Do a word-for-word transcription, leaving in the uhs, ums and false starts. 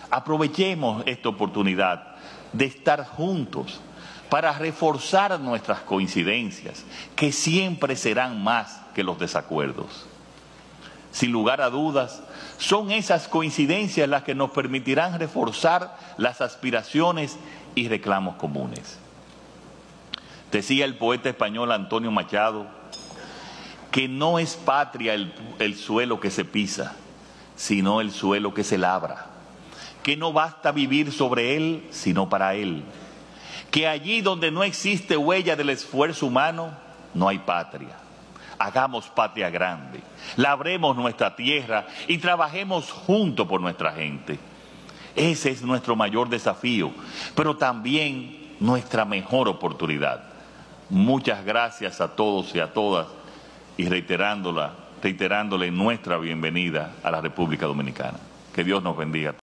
Aprovechemos esta oportunidad de estar juntos para reforzar nuestras coincidencias, que siempre serán más que los desacuerdos. Sin lugar a dudas, son esas coincidencias las que nos permitirán reforzar las aspiraciones y reclamos comunes. Decía el poeta español Antonio Machado que no es patria el, el suelo que se pisa, sino el suelo que se labra, que no basta vivir sobre él, sino para él, que allí donde no existe huella del esfuerzo humano, no hay patria. Hagamos patria grande, labremos nuestra tierra y trabajemos juntos por nuestra gente. Ese es nuestro mayor desafío, pero también nuestra mejor oportunidad. Muchas gracias a todos y a todas y reiterándola, reiterándole nuestra bienvenida a la República Dominicana. Que Dios nos bendiga.